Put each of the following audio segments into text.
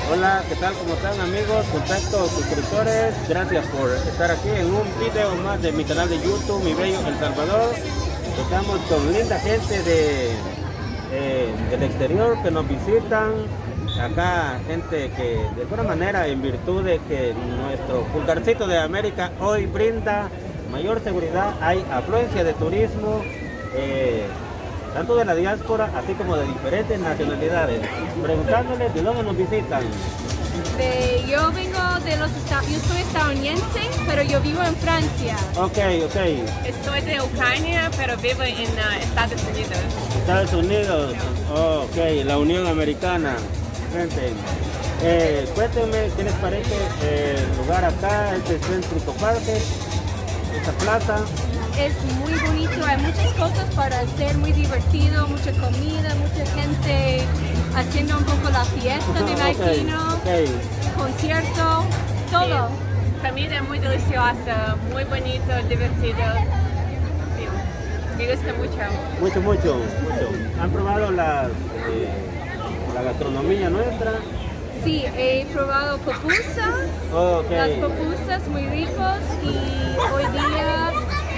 Hola, ¿qué tal? ¿Cómo están amigos, contactos, suscriptores? Gracias por estar aquí en un video más de mi canal de YouTube, Mi Bello El Salvador. Estamos con linda gente del exterior que nos visitan. Acá gente que de alguna manera, en virtud de que nuestro pulgarcito de América hoy brinda mayor seguridad, hay afluencia de turismo, tanto de la diáspora así como de diferentes nacionalidades. Preguntándoles de dónde nos visitan. Yo vengo de los Estados Unidos, yo soy estadounidense, pero yo vivo en Francia. Ok. Estoy de Ucrania, pero vivo en Estados Unidos. Estados Unidos, ok, la Unión Americana. Gente, cuéntenme qué les parece el lugar acá, este Centro Parque, esta plaza. Es muy bonito, hay muchas cosas para hacer, muy divertido, mucha comida, mucha gente haciendo un poco la fiesta, me imagino, concierto, todo. Sí. Comida muy deliciosa, muy bonito, divertido. Sí. Me gusta mucho. Mucho. ¿Han probado la gastronomía nuestra? Sí, he probado pupusa, las pupusas muy ricos, y hoy día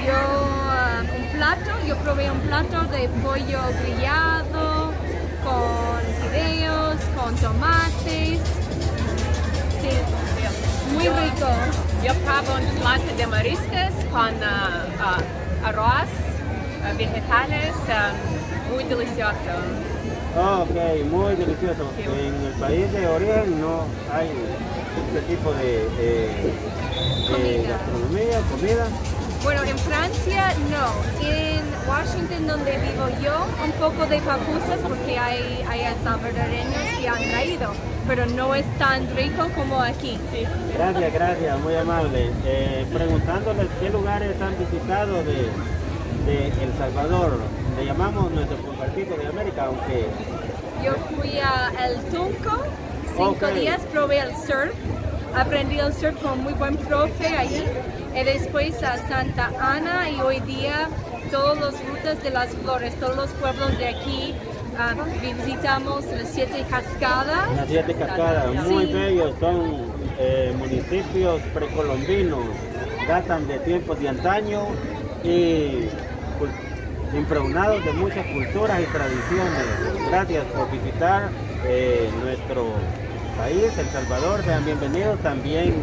yo probé un plato de pollo grillado con fideos, con tomates. Sí, muy rico. Yo probé un plato de mariscos con arroz, vegetales, muy delicioso. Ok, muy delicioso. Sí. En el país de origen no hay este tipo de gastronomía, comida. Bueno, en Francia no. En Washington, donde vivo yo, un poco de pupusas porque hay salvadoreños que han traído, pero no es tan rico como aquí. Sí. Gracias, muy amable. Preguntándoles qué lugares han visitado de El Salvador. Le llamamos nuestro pulgarcito de América, aunque... Yo fui a El Tunco, 5 días, probé el surf, aprendí el surf con muy buen profe allí, y después a Santa Ana, y hoy día todas las rutas de las flores, todos los pueblos de aquí, visitamos las 7 cascadas. Las 7 cascadas, muy bellos, son municipios precolombinos, datan de tiempos de antaño y impregnados de muchas culturas y tradiciones. Gracias por visitar nuestro país, El Salvador. Sean bienvenidos. También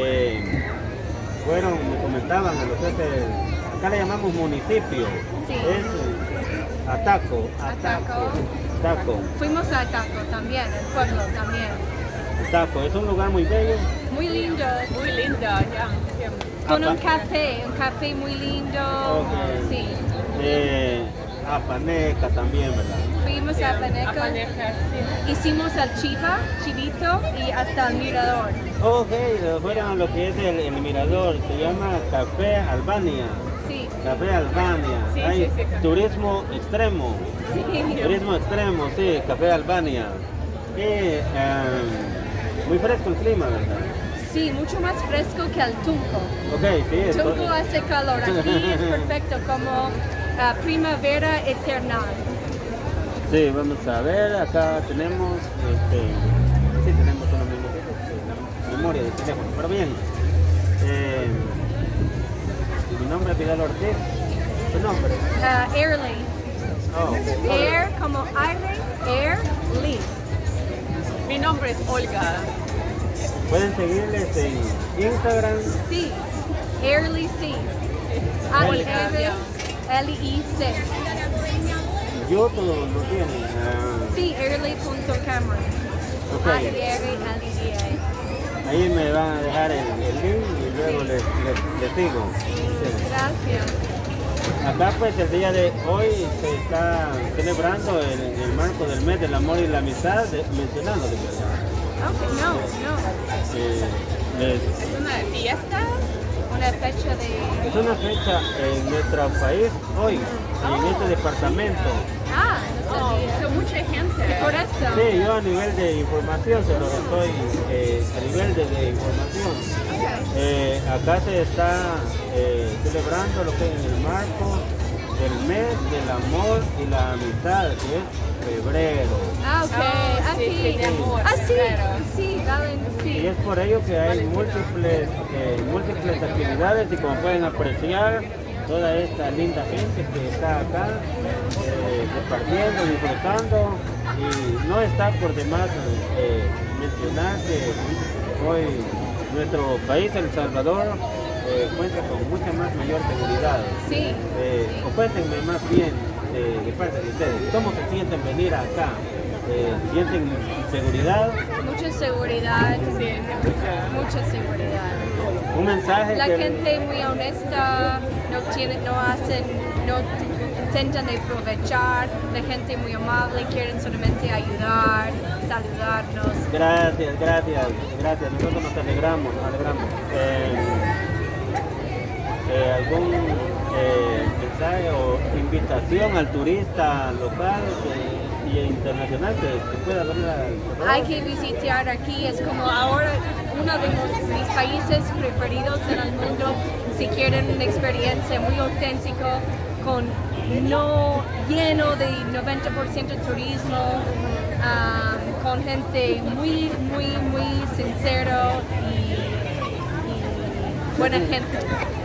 me comentaban a lo que acá le llamamos municipio. Sí. Es Ataco. Fuimos a Ataco también, el pueblo también. Ataco, es un lugar muy bello. Muy lindo. Muy lindo, ya. Con un café muy lindo. Okay. Sí. Paneca también, ¿verdad? Fuimos a Paneca, Sí. hicimos el chivito y hasta el mirador. Ok, fueron a lo que es el mirador, se llama Café Albania. Sí. Café Albania. Sí, Hay sí. turismo extremo. Sí. Turismo extremo, sí, Café Albania. Y muy fresco el clima, ¿verdad? Sí, mucho más fresco que el Tunco. Ok, sí. Tunco hace calor, aquí es perfecto, como primavera eterna. Sí, vamos a ver, acá tenemos, sí tenemos unos minutitos de memoria de teléfono, pero bien. Mi nombre es Vidal Ortiz. ¿Tu nombre? Airly. Air como aire, Airly. Mi nombre es Olga. Pueden seguirles en Instagram. Sí, Airly C. A-I-R-L-I-C. YouTube lo tienen. Sí, airly.camera. Ok. A-I-R-L-Y-A. Ahí me van a dejar el link y luego les sigo. Sí. Gracias. Acá pues el día de hoy se está celebrando el marco del mes del amor y la amistad, mencionando de verdad. Okay, no. ¿Es una fiesta? Una fecha de... Es una fecha en nuestro país hoy, en este departamento. No sabía. Son mucha gente. Por eso. Sí, yo a nivel de información se lo estoy, a nivel de información. Okay. Acá se está celebrando lo que es el marco del mes del amor y la amistad, que es febrero. Ok, sí, aquí. de amor. Ah, sí, Sí, valen, sí. Y es por ello que hay múltiples actividades y como pueden apreciar, toda esta linda gente que está acá compartiendo, disfrutando, y no está por demás mencionar que hoy nuestro país, El Salvador, cuenta con mucha mayor seguridad. Sí. O cuéntenme más bien de parte de ustedes, ¿cómo se sienten venir acá? ¿Sienten seguridad? Mucha seguridad, sí, mucha seguridad. Un mensaje. La gente muy honesta, no intentan aprovechar, la gente muy amable, quieren solamente ayudar, saludarnos. Gracias, nosotros nos alegramos. ¿Algún mensaje o invitación al turista local y internacional que pueda venir a... Hay que visitar aquí, es como ahora uno de mis países preferidos en el mundo si quieren una experiencia muy auténtica, no lleno de 90% turismo, con gente muy sincero y buena gente.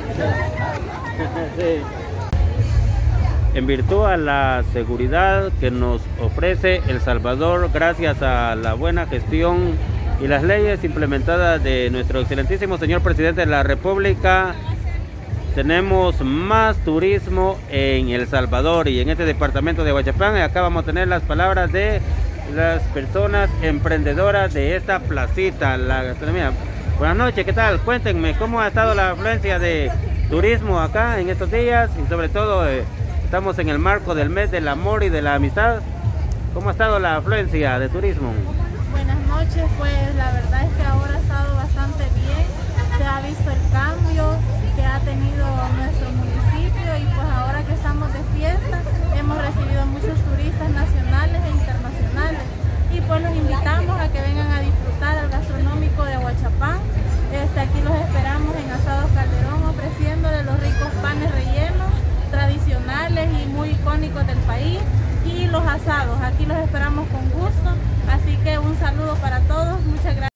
Sí. En virtud a la seguridad que nos ofrece El Salvador, gracias a la buena gestión y las leyes implementadas de nuestro excelentísimo señor presidente de la República, tenemos más turismo en El Salvador y en este departamento de Huachapán. Y acá vamos a tener las palabras de las personas emprendedoras de esta placita, la gastronomía. Buenas noches, ¿qué tal? Cuéntenme, ¿cómo ha estado la afluencia de turismo acá en estos días? Y sobre todo, estamos en el marco del mes del amor y de la amistad. ¿Cómo ha estado la afluencia de turismo? Buenas noches, pues la verdad es que ahora ha estado bastante bien. Se ha visto el cambio que ha tenido nuestro municipio y pues ahora que estamos de fiesta hemos recibido muchos turistas nacionales e internacionales y pues los invitamos a que vengan a disfrutar al gastronómico de Huachapán. Aquí los esperamos en Asados Calderón, ofreciéndole los ricos panes rellenos tradicionales y muy icónicos del país y los asados. Aquí los esperamos con gusto, así que un saludo para todos, muchas gracias.